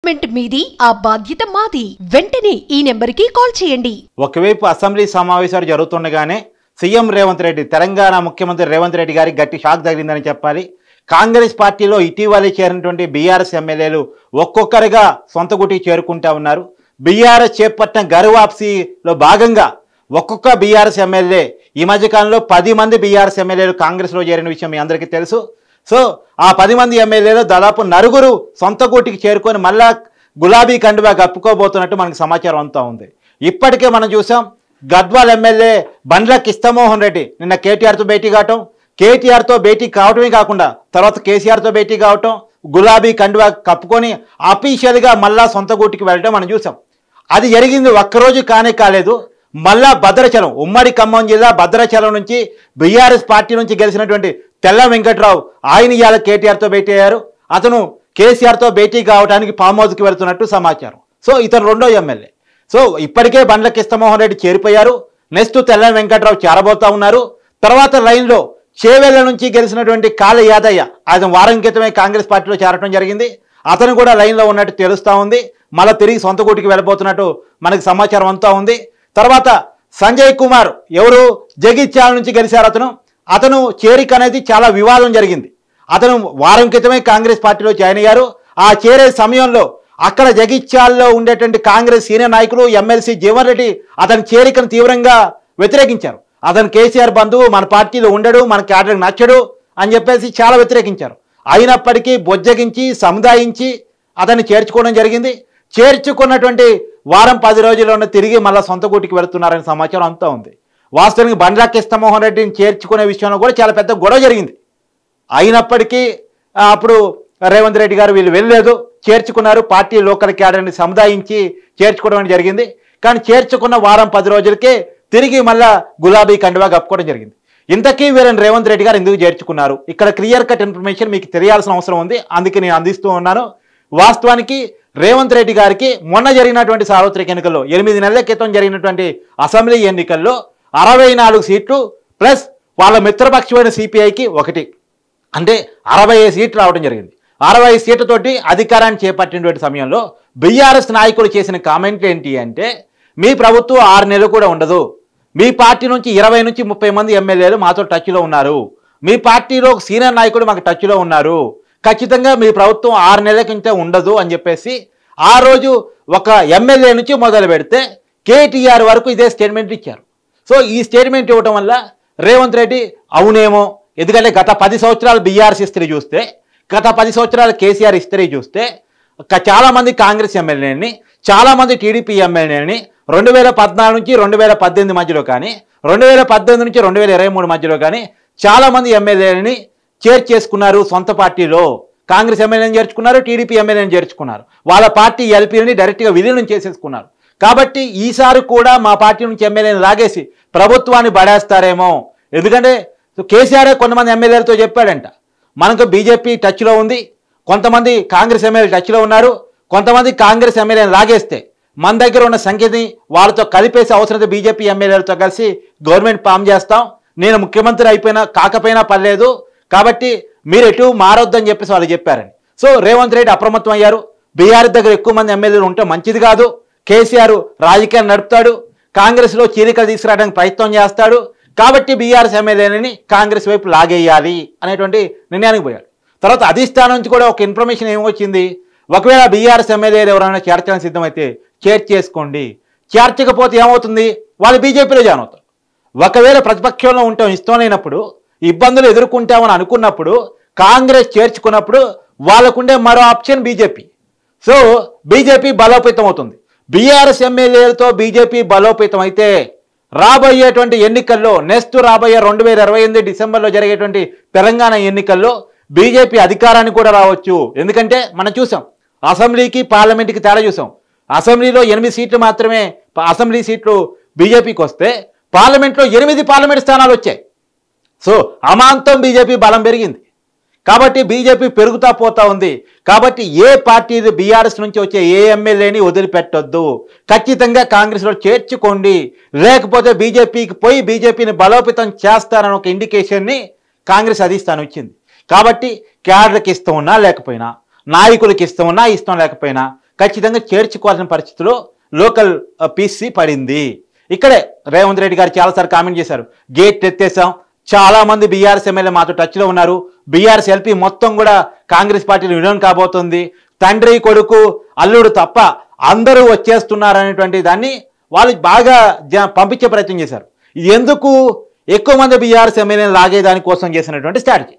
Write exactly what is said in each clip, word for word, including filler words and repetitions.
Placement మీది, ఆ బాధ్యత మాది. వెంటనే ఈ నెంబర్కి కాల్ చేయండి. ఒకవైపు అసెంబ్లీ సమావేశాలు జరుగుతుండగానే సీఎం రేవంత్ రెడ్డి, తెలంగాణ ముఖ్యమంత్రి రేవంత్ రెడ్డి గారికి గట్టి షాక్ తగిలిందని చెప్పాలి. కాంగ్రెస్ పార్టీలో ఇటీవలే చేరినటువంటి బీఆర్ఎస్ ఎమ్మెల్యేలు ఒక్కొక్కరిగా సొంత గుటికి చేరుకుంటా ఉన్నారు. బీఆర్ఎస్ చేపట్టిన గరువాప్సీలో భాగంగా ఒక్కొక్క బీఆర్ఎస్ ఎమ్మెల్యే ఈ మధ్యకాలంలో పది మంది బీఆర్ఎస్ ఎమ్మెల్యేలు కాంగ్రెస్లో చేరిన విషయం మీ అందరికీ తెలుసు. సో ఆ పది మంది ఎమ్మెల్యేలు దాదాపు నలుగురు సొంత గూటికి చేరుకొని మళ్ళా గులాబీ కండువా కప్పుకోబోతున్నట్టు మనకు సమాచారం అంతా ఉంది. ఇప్పటికే మనం చూసాం, గద్వాల్ ఎమ్మెల్యే బండ్ల కిష్టమోహన్ రెడ్డి నిన్న కేటీఆర్తో భేటీ కావటం, కేటీఆర్తో భేటీ కావటమే కాకుండా తర్వాత కేసీఆర్తో భేటీ కావటం, గులాబీ కండువా కప్పుకొని అఫీషియల్గా మళ్ళా సొంత గూటికి వెళ్ళడం మనం చూసాం. అది జరిగింది ఒక్కరోజు కానే కాలేదు. మళ్ళా భద్రాచలం, ఉమ్మడి ఖమ్మం జిల్లా భద్రాచలం నుంచి బీఆర్ఎస్ పార్టీ నుంచి గెలిచినటువంటి తెల్ల వెంకట్రావు ఆయన ఇవాళ కేటీఆర్తో భేటీ అయ్యారు. అతను కేసీఆర్తో భేటీ కావడానికి ఫామ్ హౌస్కి వెళ్తున్నట్టు సమాచారం. సో ఇతను రెండో ఎమ్మెల్యే. సో ఇప్పటికే బండ్ల కిష్టమోహన్ రెడ్డి చేరిపోయారు. నెక్స్ట్ తెల్ల వెంకట్రావు చేరబోతా ఉన్నారు. తర్వాత లైన్లో చేవెళ్ల నుంచి గెలిచినటువంటి కాళ యాదయ్య, ఆయన వారం క్రితమే కాంగ్రెస్ పార్టీలో చేరడం జరిగింది. అతను కూడా లైన్లో ఉన్నట్టు తెలుస్తూ ఉంది. మళ్ళీ తిరిగి సొంత గూటికి వెళ్ళబోతున్నట్టు మనకు సమాచారం అంతా ఉంది. తర్వాత సంజయ్ కుమార్, ఎవరు జగిత్యాల నుంచి గెలిచారు, అతను అతను చేరిక అనేది చాలా వివాదం జరిగింది. అతను వారం క్రితమే కాంగ్రెస్ పార్టీలో జాయిన్ అయ్యారు. ఆ చేరే సమయంలో అక్కడ జగిత్యాల్లో ఉండేటువంటి కాంగ్రెస్ సీనియర్ నాయకులు ఎమ్మెల్సీ జీవన్ రెడ్డి అతని చేరికను తీవ్రంగా వ్యతిరేకించారు. అతను కేసీఆర్ బంధువు, మన పార్టీలో ఉండడు, మన క్యాడర్కి నచ్చడు అని చెప్పేసి చాలా వ్యతిరేకించారు. అయినప్పటికీ బొజ్జగించి సముదాయించి అతన్ని చేర్చుకోవడం జరిగింది. చేర్చుకున్నటువంటి వారం పది రోజుల్లోనే తిరిగి మళ్ళీ సొంత గూటికి వెళుతున్నారనే సమాచారం అంతా ఉంది. వాస్తవానికి బండ్ల కిష్టమోహన్ రెడ్డిని చేర్చుకునే విషయంలో కూడా చాలా పెద్ద గొడవ జరిగింది. అయినప్పటికీ అప్పుడు రేవంత్ రెడ్డి గారు వీళ్ళు వెళ్ళలేదు, చేర్చుకున్నారు. పార్టీ లోకల్ క్యాడర్ని సముదాయించి చేర్చుకోవడం జరిగింది. కానీ చేర్చుకున్న వారం పది రోజులకే తిరిగి మళ్ళా గులాబీ కండువా కప్పుకోవడం జరిగింది. ఇంతకీ వీరని రేవంత్ రెడ్డి గారు ఎందుకు చేర్చుకున్నారు? ఇక్కడ క్లియర్ కట్ ఇన్ఫర్మేషన్ మీకు తెలియాల్సిన అవసరం ఉంది, అందుకే నేను అందిస్తూ ఉన్నాను. వాస్తవానికి రేవంత్ రెడ్డి గారికి మొన్న జరిగినటువంటి సార్వత్రిక ఎన్నికల్లో, ఎనిమిది నెలల క్రితం జరిగినటువంటి అసెంబ్లీ ఎన్నికల్లో అరవై నాలుగు సీట్లు ప్లస్ వాళ్ళ మిత్రపక్షమైన సిపిఐకి ఒకటి, అంటే అరవై ఐదు సీట్లు రావడం జరిగింది. అరవై సీట్లతోటి అధికారాన్ని చేపట్టినటువంటి సమయంలో బీఆర్ఎస్ నాయకులు చేసిన కామెంట్ ఏంటి అంటే, మీ ప్రభుత్వం ఆరు నెలలు కూడా ఉండదు, మీ పార్టీ నుంచి ఇరవై నుంచి ముప్పై మంది ఎమ్మెల్యేలు మాతో టచ్లో ఉన్నారు, మీ పార్టీలో ఒక సీనియర్ నాయకుడు మాకు టచ్లో ఉన్నారు, ఖచ్చితంగా మీ ప్రభుత్వం ఆరు నెలల కింద ఉండదు అని చెప్పేసి ఆ రోజు ఒక ఎమ్మెల్యే నుంచి మొదలు పెడితే కేటీఆర్ వరకు ఇదే స్టేట్మెంట్ ఇచ్చారు. సో ఈ స్టేట్మెంట్ ఇవ్వటం వల్ల రేవంత్ రెడ్డి అవునేమో, ఎందుకంటే గత పది సంవత్సరాలు బీఆర్ఎస్ హిస్టరీ చూస్తే, గత పది సంవత్సరాలు కేసీఆర్ హిస్టరీ చూస్తే చాలామంది కాంగ్రెస్ ఎమ్మెల్యేని, చాలామంది టీడీపీ ఎమ్మెల్యేని రెండు వేల పద్నాలుగు నుంచి రెండు వేల పద్దెనిమిది మధ్యలో కానీ, రెండు వేల పద్దెనిమిది నుంచి రెండు వేల ఇరవై మూడు మధ్యలో కానీ చాలామంది ఎమ్మెల్యేని చేర్చేసుకున్నారు. సొంత పార్టీలో కాంగ్రెస్ ఎమ్మెల్యేని చేర్చుకున్నారు, టీడీపీ ఎమ్మెల్యేని చేర్చుకున్నారు, వాళ్ళ పార్టీ ఎల్పీని డైరెక్ట్గా విలీనం చేసేసుకున్నారు. కాబట్టి ఈసారి కూడా మా పార్టీ నుంచి ఎమ్మెల్యేని లాగేసి ప్రభుత్వాన్ని బడేస్తారేమో, ఎందుకంటే కేసీఆర్ కొంతమంది ఎమ్మెల్యేలతో చెప్పాడంట, మనకు బీజేపీ టచ్లో ఉంది, కొంతమంది కాంగ్రెస్ ఎమ్మెల్యే టచ్లో ఉన్నారు, కొంతమంది కాంగ్రెస్ ఎమ్మెల్యేని లాగేస్తే మన దగ్గర ఉన్న సంఖ్యని వాళ్ళతో కలిపేసి అవసరమైతే బీజేపీ ఎమ్మెల్యేలతో కలిసి గవర్నమెంట్ ఫామ్ చేస్తాం, నేను ముఖ్యమంత్రి అయిపోయినా కాకపోయినా పర్లేదు, కాబట్టి మీరు ఎటు మారొద్దని చెప్పేసి వాళ్ళు చెప్పారని. సో రేవంత్ రెడ్డి అప్రమత్తం అయ్యారు. బీఆర్ దగ్గర ఎక్కువ మంది ఎమ్మెల్యేలు ఉంటే మంచిది కాదు, కేసీఆర్ రాజకీయాలు నడుపుతాడు, కాంగ్రెస్లో చీలికలు తీసుకురావడానికి ప్రయత్నం చేస్తాడు, కాబట్టి బీఆర్ఎస్ ఎమ్మెల్యేలని కాంగ్రెస్ వైపు లాగేయాలి అనేటువంటి నిర్ణయానికి పోయాడు. తర్వాత అధిష్టానం నుంచి కూడా ఒక ఇన్ఫర్మేషన్ ఏమొచ్చింది, ఒకవేళ బీఆర్ఎస్ ఎమ్మెల్యేలు ఎవరైనా చేర్చడానికి సిద్ధమైతే చేర్చేసుకోండి, చేర్చకపోతే ఏమవుతుంది, వాళ్ళు బీజేపీలో జాయిన్ అవుతారు. ఒకవేళ ప్రతిపక్షంలో ఉంటాం ఇష్టం లేనప్పుడు, ఇబ్బందులు ఎదుర్కొంటామని అనుకున్నప్పుడు, కాంగ్రెస్ చేర్చుకున్నప్పుడు వాళ్ళకుండే మరో ఆప్షన్ బీజేపీ. సో బీజేపీ బలోపేతం అవుతుంది. బీఆర్ఎస్ ఎమ్మెల్యేలతో బీజేపీ బలోపేతం అయితే రాబోయేటువంటి ఎన్నికల్లో, నెక్స్ట్ రాబోయే రెండు వేల ఇరవై ఎనిమిది డిసెంబర్లో జరిగేటువంటి తెలంగాణ ఎన్నికల్లో బీజేపీ అధికారానికి కూడా రావచ్చు. ఎందుకంటే మనం చూసాం అసెంబ్లీకి పార్లమెంట్కి తేడా చూసాం. అసెంబ్లీలో ఎనిమిది సీట్లు మాత్రమే అసెంబ్లీ సీట్లు బీజేపీకి వస్తే పార్లమెంట్లో ఎనిమిది పార్లమెంట్ స్థానాలు వచ్చాయి. సో అమాంతం బీజేపీ బలం పెరిగింది. కాబట్టి బీజేపీ పెరుగుతా పోతా ఉంది. కాబట్టి ఏ పార్టీ బీఆర్ఎస్ నుంచి వచ్చే ఏ ఎమ్మెల్యేని వదిలిపెట్టొద్దు, ఖచ్చితంగా కాంగ్రెస్లో చేర్చుకోండి, లేకపోతే బీజేపీకి పోయి బీజేపీని బలోపేతం చేస్తారని ఒక ఇండికేషన్ని కాంగ్రెస్ అధిష్టానం ఇచ్చింది. కాబట్టి క్యాడర్కి ఇష్టం ఉన్నా లేకపోయినా, నాయకులకి ఇష్టం ఉన్నా ఇష్టం లేకపోయినా ఖచ్చితంగా చేర్చుకోవాల్సిన పరిస్థితిలో లోకల్ పీసీ పడింది. ఇక్కడే రేవంత్ రెడ్డి గారు చాలాసార్లు కామెంట్ చేశారు, గేట్ ఎత్తేసాం, చాలా మంది బీఆర్ఎస్ ఎమ్మెల్యే మాతో టచ్లో ఉన్నారు, బీఆర్ఎస్ ఎల్పీ మొత్తం కూడా కాంగ్రెస్ పార్టీలో విలీనం కాబోతుంది, తండ్రి కొడుకు అల్లుడు తప్ప అందరూ వచ్చేస్తున్నారు అనేటువంటి దాన్ని వాళ్ళు బాగా పంపించే ప్రయత్నం చేశారు. ఇది ఎందుకు ఎక్కువ మంది బీఆర్ఎస్ ఎమ్మెల్యేని లాగేదాని కోసం చేసినటువంటి స్ట్రాటజీ.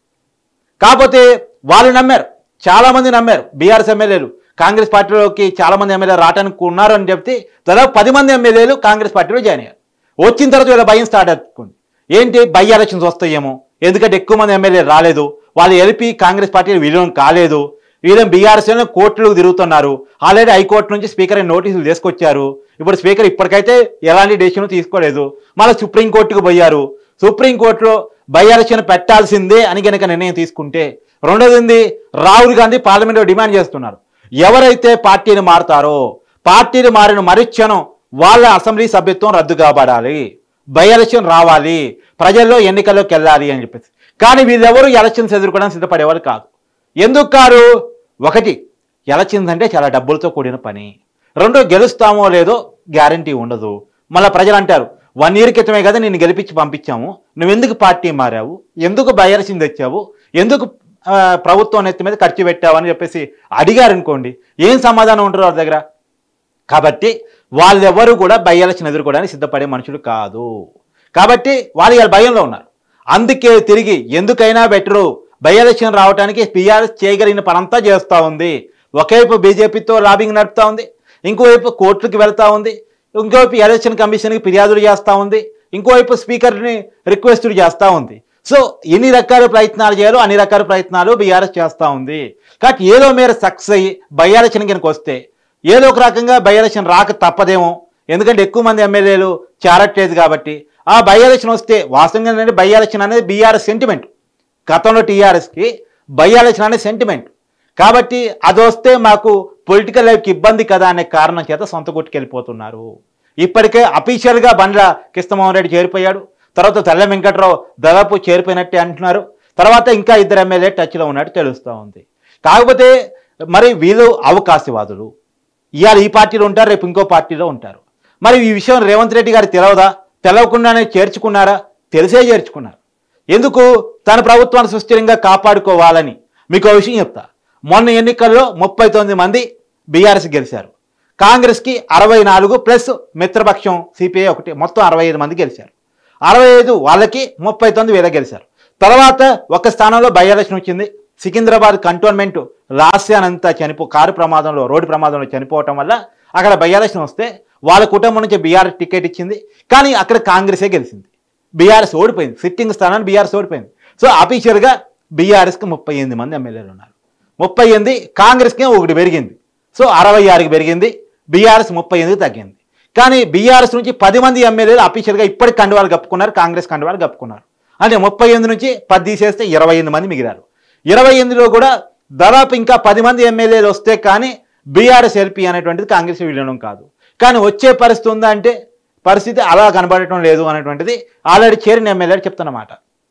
కాకపోతే వాళ్ళు నమ్మారు, చాలామంది నమ్మారు బీఆర్ఎస్ ఎమ్మెల్యేలు కాంగ్రెస్ పార్టీలోకి చాలామంది ఎమ్మెల్యేలు రావడానికి ఉన్నారు అని చెప్తే దాదాపు పది మంది ఎమ్మెల్యేలు కాంగ్రెస్ పార్టీలో జాయిన్ అయ్యారు. వచ్చిన తర్వాత వీళ్ళ భయం స్టార్ట్ అవుతుంది, ఏంటి బై ఎలక్షన్స్ వస్తాయేమో, ఎందుకంటే ఎక్కువ మంది ఎమ్మెల్యేలు రాలేదు, వాళ్ళు ఎల్పీ కాంగ్రెస్ పార్టీలు విలీనం కాలేదు, వీళ్ళని బీఆర్ఎస్లో కోర్టులకు తిరుగుతున్నారు, ఆల్రెడీ హైకోర్టు నుంచి స్పీకర్ నోటీసులు తీసుకొచ్చారు, ఇప్పుడు స్పీకర్ ఇప్పటికైతే ఎలాంటి డెసిషన్ తీసుకోలేదు, మళ్ళీ సుప్రీంకోర్టుకు పోయారు, సుప్రీంకోర్టులో బై ఎలక్షన్ పెట్టాల్సిందే అని కనుక నిర్ణయం తీసుకుంటే, రెండోది రాహుల్ గాంధీ పార్లమెంట్లో డిమాండ్ చేస్తున్నారు, ఎవరైతే పార్టీని మారుతారో పార్టీని మారిన మరుక్షణం వాళ్ళ అసెంబ్లీ సభ్యత్వం రద్దు కాబడాలి, బై ఎలక్షన్ రావాలి, ప్రజల్లో ఎన్నికల్లోకి వెళ్ళాలి అని చెప్పేసి. కానీ వీళ్ళెవరూ ఎలక్షన్స్ ఎదుర్కోవడానికి సిద్ధపడేవాళ్ళు కాదు. ఎందుకు కాదు? ఒకటి, ఎలక్షన్స్ అంటే చాలా డబ్బులతో కూడిన పని, రెండు, గెలుస్తామో లేదో గ్యారంటీ ఉండదు. మళ్ళీ ప్రజలు అంటారు, వన్ ఇయర్ క్రితమే కదా నిన్ను గెలిపించి పంపించాము, నువ్వెందుకు పార్టీ మారావు, ఎందుకు బై ఎలక్షన్ తెచ్చావు, ఎందుకు ప్రభుత్వం నెత్తి మీద ఖర్చు పెట్టావు అని చెప్పేసి అడిగారు అనుకోండి, ఏం సమాధానం ఉంటారు వాళ్ళ దగ్గర. కాబట్టి వాళ్ళెవరూ కూడా బై ఎలక్షన్ ఎదుర్కోవడానికి సిద్ధపడే మనుషులు కాదు. కాబట్టి వాళ్ళు ఇలా భయంలో ఉన్నారు. అందుకే తిరిగి ఎందుకైనా బెటరు బై ఎలక్షన్ రావడానికి టీఆర్ఎస్ చేయగలిగిన పనంతా చేస్తూ ఉంది. ఒకవైపు బీజేపీతో లాబింగ్ నడుపుతూ ఉంది, ఇంకోవైపు కోర్టులకు వెళ్తూ ఉంది, ఇంకోవైపు ఎలక్షన్ కమిషన్కి ఫిర్యాదులు చేస్తూ ఉంది, ఇంకోవైపు స్పీకర్ని రిక్వెస్టులు చేస్తూ ఉంది. సో ఎన్ని రకాల ప్రయత్నాలు చేయాలో అన్ని రకాల ప్రయత్నాలు బీఆర్ఎస్ చేస్తూ ఉంది. కాబట్టి ఏదో మేర సక్సెస్ అయ్యి బై ఎలక్షన్ కనుక వస్తే ఏదో ఒక రకంగా బై ఎలక్షన్ రాక తప్పదేమో, ఎందుకంటే ఎక్కువ మంది ఎమ్మెల్యేలు చేరట్లేదు కాబట్టి. ఆ బై ఎలక్షన్ వస్తే వాస్తవంగా ఏంటంటే బై ఎలక్షన్ అనేది బీఆర్ఎస్ సెంటిమెంట్, గతంలో టీఆర్ఎస్కి బై ఎలక్షన్ అనేది సెంటిమెంట్. కాబట్టి అది వస్తే మాకు పొలిటికల్ లైఫ్కి ఇబ్బంది కదా అనే కారణం చేత సొంత కొట్టుకెళ్ళిపోతున్నారు. ఇప్పటికే అఫీషియల్గా బండ్ల కృష్ణమోహన్ రెడ్డి చేరిపోయాడు, తర్వాత తెల్ల వెంకట్రావు దాదాపు చేరిపోయినట్టే అంటున్నారు, తర్వాత ఇంకా ఇద్దరు ఎమ్మెల్యే టచ్లో ఉన్నట్టు తెలుస్తూ ఉంది. కాకపోతే మరి వీళ్ళు అవకాశవాదులు, ఇవాళ ఈ పార్టీలో ఉంటారు, రేపు ఇంకో పార్టీలో ఉంటారు. మరి ఈ విషయం రేవంత్ రెడ్డి గారికి తెలవదా? తెలవకుండానే చేర్చుకున్నారా? తెలిసే చేర్చుకున్నారు. ఎందుకు? తన ప్రభుత్వాన్ని సుస్థిరంగా కాపాడుకోవాలని. మీకు విషయం చెప్తా, మొన్న ఎన్నికల్లో ముప్పై తొమ్మిది మంది బీఆర్ఎస్ గెలిచారు, కాంగ్రెస్కి అరవై నాలుగు ప్లస్ మిత్రపక్షం సిపిఐ ఒకటి, మొత్తం అరవై ఐదు మంది గెలిచారు. అరవై ఐదు వాళ్ళకి ముప్పై తొమ్మిది వీళ్ళ గెలిచారు. తర్వాత ఒక స్థానంలో బై ఎలక్షన్ వచ్చింది, సికింద్రాబాద్ కంటోన్మెంట్ లాస్యానంతా చనిపో కారు ప్రమాదంలో రోడ్డు ప్రమాదంలో చనిపోవటం వల్ల అక్కడ బై ఎలక్షన్ వస్తే వాళ్ళ కుటుంబం నుంచి బీఆర్ఎస్ టికెట్ ఇచ్చింది, కానీ అక్కడ కాంగ్రెసే గెలిచింది, బీఆర్ఎస్ ఓడిపోయింది, సిట్టింగ్ స్థానాన్ని బీఆర్ఎస్ ఓడిపోయింది. సో అఫీషియల్గా బీఆర్ఎస్కి ముప్పై ఎనిమిది మంది ఎమ్మెల్యేలు ఉన్నారు, ముప్పై ఎనిమిది కాంగ్రెస్కి ఒకటి పెరిగింది, సో అరవై ఆరుకి పెరిగింది, బీఆర్ఎస్ ముప్పై ఎనిమిది తగ్గింది. కానీ బీఆర్ఎస్ నుంచి పది మంది ఎమ్మెల్యేలు అఫీషియల్గా ఇప్పటికి కండువాలు కప్పుకున్నారు, కాంగ్రెస్ కండువాలు కప్పుకున్నారు. అంటే ముప్పై ఎనిమిది నుంచి పది తీసేస్తే ఇరవై ఎనిమిది మంది మిగిలారు. ఇరవై ఎనిమిదిలో కూడా దాదాపు ఇంకా పది మంది ఎమ్మెల్యేలు వస్తే కానీ బీఆర్ఎస్ ఎల్పీ అనేటువంటిది కాంగ్రెస్ విలీనం కాదు. కానీ వచ్చే పరిస్థితి ఉందా అంటే పరిస్థితి అలా కనబడటం లేదు అనేటువంటిది ఆల్రెడీ చేరిన ఎమ్మెల్యేలు చెప్తున్నమాట.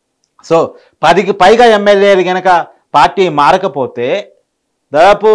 సో పదికి పైగా ఎమ్మెల్యేలు కనుక పార్టీ మారకపోతే దాదాపు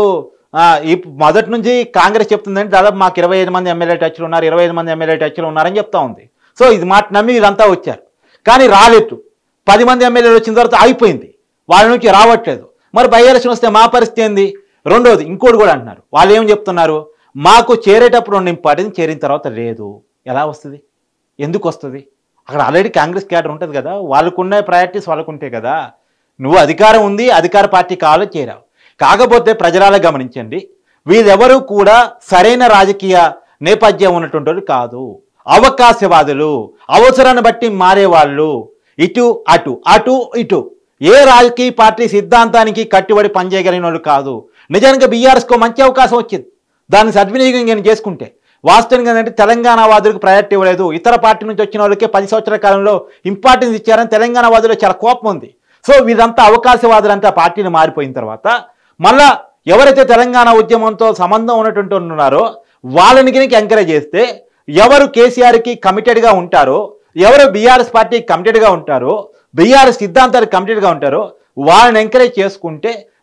ఈ మొదటి నుంచి కాంగ్రెస్ చెప్తుందంటే దాదాపు మాకు ఇరవై ఐదు మంది ఎమ్మెల్యే టచ్లు ఉన్నారు, ఇరవై ఐదు మంది ఎమ్మెల్యే టచ్లు ఉన్నారని చెప్తా ఉంది. సో ఇది మాట నమ్మి ఇదంతా వచ్చారు, కానీ రాలేదు. పది మంది ఎమ్మెల్యేలు వచ్చిన తర్వాత ఆగిపోయింది, వాళ్ళ నుంచి రావట్లేదు. మరి బై ఎలక్షన్ వస్తే మా పరిస్థితి ఏంది? రెండోది ఇంకోటి కూడా అంటున్నారు, వాళ్ళు ఏం చెప్తున్నారు, మాకు చేరేటప్పుడు రెండు ఇంపార్టెన్స్, చేరిన తర్వాత లేదు. ఎలా వస్తుంది? ఎందుకు వస్తుంది? అక్కడ ఆల్రెడీ కాంగ్రెస్ క్యాడర్ ఉంటుంది కదా, వాళ్ళకున్న ప్రయారిటీస్ వాళ్ళకు ఉంటాయి కదా. నువ్వు అధికారం ఉంది, అధికార పార్టీ కావాలో చేరావు. కాకపోతే ప్రజలారా గమనించండి, వీళ్ళెవరూ కూడా సరైన రాజకీయ నేపథ్యం ఉన్నటువంటి కాదు, అవకాశవాదులు, అవసరాన్ని బట్టి మారేవాళ్ళు, ఇటు అటు అటు ఇటు, ఏ రాజకీయ పార్టీ సిద్ధాంతానికి కట్టుబడి పనిచేయగలిగిన వాళ్ళు కాదు. నిజానికి బీఆర్ఎస్కో మంచి అవకాశం వచ్చింది, దాన్ని సద్వినియోగం నేను చేసుకుంటే. వాస్తవంగా ఏంటంటే తెలంగాణ వాదులకు ప్రయారిటీ ఇవ్వలేదు, ఇతర పార్టీ నుంచి వచ్చిన వాళ్ళకే పది సంవత్సరాల కాలంలో ఇంపార్టెన్స్ ఇచ్చారని తెలంగాణ వాదులు చాలా కోపం ఉంది. సో వీరంతా అవకాశవాదులంతా పార్టీని మారిపోయిన తర్వాత మళ్ళా ఎవరైతే తెలంగాణ ఉద్యమంతో సంబంధం ఉన్నటువంటి ఉన్నారో వాళ్ళని కనుక ఎంకరేజ్ చేస్తే, ఎవరు కేసీఆర్కి కమిటెడ్గా ఉంటారో, ఎవరు బీఆర్ఎస్ పార్టీకి కమిటెడ్గా ఉంటారో, బీఆర్ఎస్ సిద్ధాంతానికి కమిటెడ్గా ఉంటారో వాళ్ళని ఎంకరేజ్ చేసుకుంటే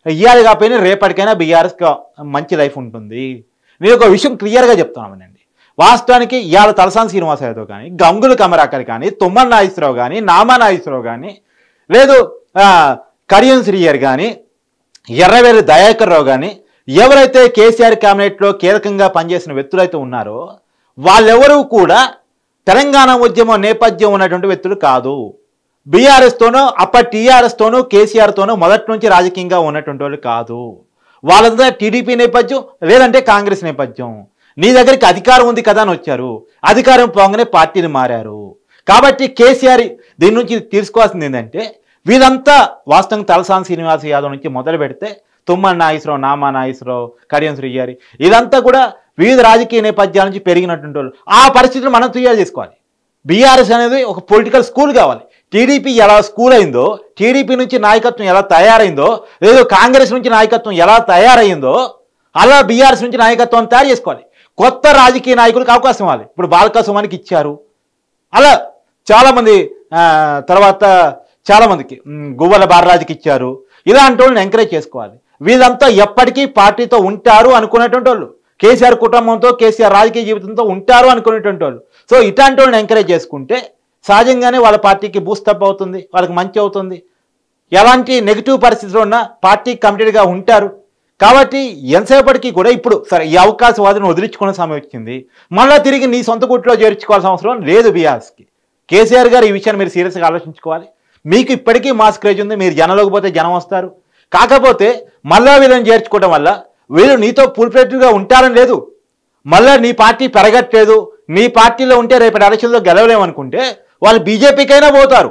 ఇయ్యాలి కాకపోయినా రేపటికైనా బీఆర్ఎస్కి మంచి లైఫ్ ఉంటుంది. నేను ఒక విషయం క్లియర్గా చెప్తున్నామనండి. వాస్తవానికి ఇవాళ తలసాని శ్రీనివాస యాదవ్ కానీ, గంగుల కమరాకర్ కానీ, తుమ్మల నాగేశ్వరరావు కానీ, నామా నాగేశ్వరరావు కానీ, లేదు కడియం శ్రీయర్ కానీ, ఎర్రవేలి దయాకర్ రావు కానీ, ఎవరైతే కేసీఆర్ క్యాబినెట్లో కీలకంగా పనిచేసిన వ్యక్తులైతే ఉన్నారో వాళ్ళెవరూ కూడా తెలంగాణ ఉద్యమం నేపథ్యం ఉన్నటువంటి వ్యక్తులు కాదు. బీఆర్ఎస్తోనూ అప్పటి టీఆర్ఎస్తోనూ కేసీఆర్తోనూ మొదటి నుంచి రాజకీయంగా ఉన్నటువంటి వాళ్ళు కాదు. వాళ్ళంతా టీడీపీ నేపథ్యం లేదంటే కాంగ్రెస్ నేపథ్యం. నీ దగ్గరికి అధికారం ఉంది కదా అని వచ్చారు, అధికారం పోగానే పార్టీని మారారు. కాబట్టి కేసీఆర్ దీని నుంచి తీసుకోవాల్సింది ఏంటంటే వీళ్ళంతా వాస్తవంగా తలసాని శ్రీనివాస యాదవ్ నుంచి మొదలు పెడితే తుమ్మల నాగేశ్వరరావు, నామా నాగేశ్వరరావు, కడియం శ్రీహరి ఇదంతా కూడా వివిధ రాజకీయ నేపథ్యాల నుంచి పెరిగినటువంటి వాళ్ళు. ఆ పరిస్థితులు మనం తయారు చేసుకోవాలి. బీఆర్ఎస్ అనేది ఒక పొలిటికల్ స్కూల్ కావాలి. టీడీపీ ఎలా స్కూల్ అయిందో, టీడీపీ నుంచి నాయకత్వం ఎలా తయారైందో, లేదో కాంగ్రెస్ నుంచి నాయకత్వం ఎలా తయారైందో అలా బీఆర్ఎస్ నుంచి నాయకత్వం తయారు చేసుకోవాలి. కొత్త రాజకీయ నాయకులకు అవకాశం ఇవ్వాలి. ఇప్పుడు బాల్కా సుమన్కి ఇచ్చారు, అలా చాలామంది తర్వాత చాలామందికి గువ్వల బాలరాజుకి ఇచ్చారు. ఇలాంటి వాళ్ళని ఎంకరేజ్ చేసుకోవాలి. వీళ్ళంతా ఎప్పటికీ పార్టీతో ఉంటారు అనుకునేటువంటి వాళ్ళు, కేసీఆర్ కుటుంబంతో కేసీఆర్ రాజకీయ జీవితంతో ఉంటారు అనుకునేటువంటి వాళ్ళు. సో ఇట్లాంటి వాళ్ళని ఎంకరేజ్ చేసుకుంటే సహజంగానే వాళ్ళ పార్టీకి బూస్టప్ అవుతుంది, వాళ్ళకి మంచి అవుతుంది. ఎలాంటి నెగిటివ్ పరిస్థితుల్లో ఉన్నా పార్టీ కమిటెడ్గా ఉంటారు. కాబట్టి ఎంతసేపటికి కూడా ఇప్పుడు సరే ఈ అవకాశవాదిని వదిలించుకునే సమయం వచ్చింది, మళ్ళీ తిరిగి నీ సొంత గుట్లో చేర్చుకోవాల్సిన అవసరం లేదు బీఆర్ఎస్కి. కేసీఆర్ గారు ఈ విషయాన్ని మీరు సీరియస్గా ఆలోచించుకోవాలి. మీకు ఇప్పటికీ మాస్ క్రేజ్ ఉంది, మీరు జనంలోకి పోతే జనం వస్తారు. కాకపోతే మళ్ళా వీళ్ళని చేర్చుకోవడం వల్ల వీళ్ళు నీతో ఫుల్ఫ్లెడ్జ్గా ఉంటారని లేదు, మళ్ళీ నీ పార్టీ పెరగట్లేదు, నీ పార్టీలో ఉంటే రేపటి ఎలక్షన్లో గెలవలేమనుకుంటే వాళ్ళు బీజేపీకైనా పోతారు.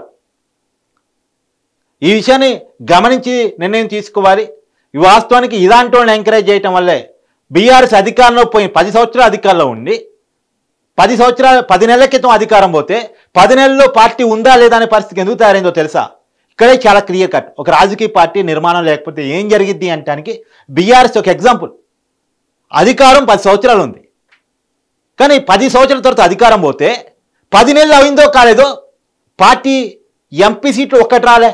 ఈ విషయాన్ని గమనించి నిర్ణయం తీసుకోవాలి. వాస్తవానికి ఇలాంటి వాళ్ళని ఎంకరేజ్ చేయటం వల్లే బీఆర్ఎస్ అధికారంలో పోయి పది సంవత్సరాలు అధికారంలో ఉండి పది సంవత్సరాలు పది నెలల క్రితం అధికారం పోతే పది నెలల్లో పార్టీ ఉందా లేదా అనే పరిస్థితి ఎందుకు తయారైందో తెలుసా? ఇక్కడే చాలా క్లియర్ కట్. ఒక రాజకీయ పార్టీ నిర్మాణం లేకపోతే ఏం జరిగిద్ది అంటానికి బీఆర్ఎస్ ఒక ఎగ్జాంపుల్. అధికారం పది సంవత్సరాలు ఉంది, కానీ పది సంవత్సరాల తర్వాత అధికారం పోతే పది నెలలు అయిందో కాలేదో పార్టీ ఎంపీ సీట్లు ఒక్కటి రాలే.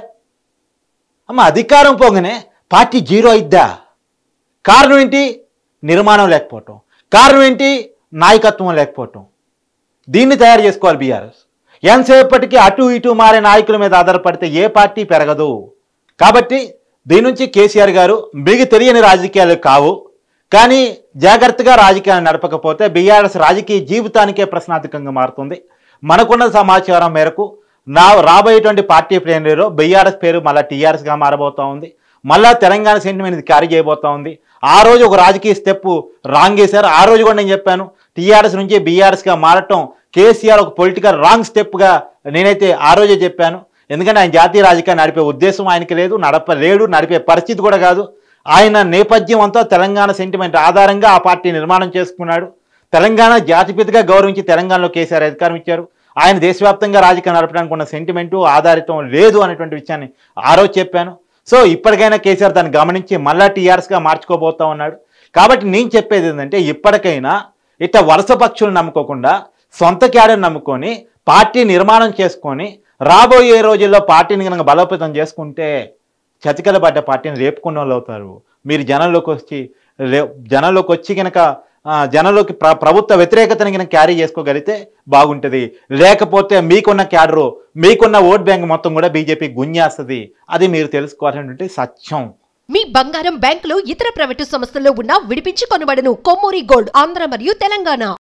అమ్మ అధికారం పోగానే పార్టీ జీరో అయిద్దా? కారణం ఏంటి? నిర్మాణం లేకపోవటం. కారణం ఏంటి? నాయకత్వం లేకపోవటం. దీన్ని తయారు చేసుకోవాలి బీఆర్ఎస్. ఎంతసేపటికి అటు ఇటు మారే నాయకుల మీద ఆధారపడితే ఏ పార్టీ పెరగదు. కాబట్టి దీని నుంచి కేసీఆర్ గారు మీకు తెలియని రాజకీయాలు కావు, కానీ జాగ్రత్తగా రాజకీయాలు నడపకపోతే బీఆర్ఎస్ రాజకీయ జీవితానికే ప్రశ్నార్థకంగా మారుతుంది. మనకున్న సమాచారం మేరకు నా రాబోయేటువంటి పార్టీ ప్లేనరీలో బీఆర్ఎస్ పేరు మళ్ళీ టీఆర్ఎస్గా మారబోతూ ఉంది. మళ్ళా తెలంగాణ సెంటిమెంట్ క్యారీ చేయబోతూ ఉంది. ఆ రోజు ఒక రాజకీయ స్టెప్ రాంగ్ చేశారు. ఆ రోజు కూడా నేను చెప్పాను, టీఆర్ఎస్ నుంచి బీఆర్ఎస్గా మారటం కేసీఆర్ ఒక పొలిటికల్ రాంగ్ స్టెప్గా నేనైతే ఆ రోజే చెప్పాను. ఎందుకంటే ఆయన జాతీయ రాజకీయాన్ని నడిపే ఉద్దేశం ఆయనకి లేదు, నడపలేడు, నడిపే పరిస్థితి కూడా కాదు. ఆయన నేపథ్యం అంతా తెలంగాణ సెంటిమెంట్ ఆధారంగా ఆ పార్టీ నిర్మాణం చేసుకున్నాడు. తెలంగాణ జాతిపితగా గౌరవించి తెలంగాణలో కేసీఆర్ అధికారం ఇచ్చారు. ఆయన దేశవ్యాప్తంగా రాజకీయం నడపడానికి ఉన్న సెంటిమెంటు ఆధారితం లేదు అనేటువంటి విషయాన్ని ఆ రోజు చెప్పాను. సో ఇప్పటికైనా కేసీఆర్ దాన్ని గమనించి మళ్ళా టీఆర్ఎస్గా మార్చుకోబోతా ఉన్నాడు. కాబట్టి నేను చెప్పేది ఏంటంటే ఇప్పటికైనా ఇట్లా వలస పక్షులు నమ్ముకోకుండా సొంత క్యాడర్ నమ్ముకొని పార్టీ నిర్మాణం చేసుకొని రాబోయే రోజుల్లో పార్టీని కనుక బలోపేతం చేసుకుంటే చతికల పడ్డ పార్టీని రేపుకున్న వాళ్ళు అవుతారు. మీరు జనంలోకి వచ్చి జనంలోకి వచ్చి కనుక జనంలోకి ప్ర ప్రభుత్వ వ్యతిరేకతని కనుక క్యారీ చేసుకోగలిగితే బాగుంటుంది. లేకపోతే మీకున్న క్యాడరు మీకున్న ఓట్ బ్యాంక్ మొత్తం కూడా బీజేపీ గుంజేస్తుంది. అది మీరు తెలుసుకోవాల్సినటువంటి సత్యం. మీ బంగారం బ్యాంకులో ఇతర ప్రైవేటు సంస్థల్లో ఉన్న విడిపించి కొనబడను. కొమ్మూరి గోల్డ్ ఆంధ్ర మరియు తెలంగాణ.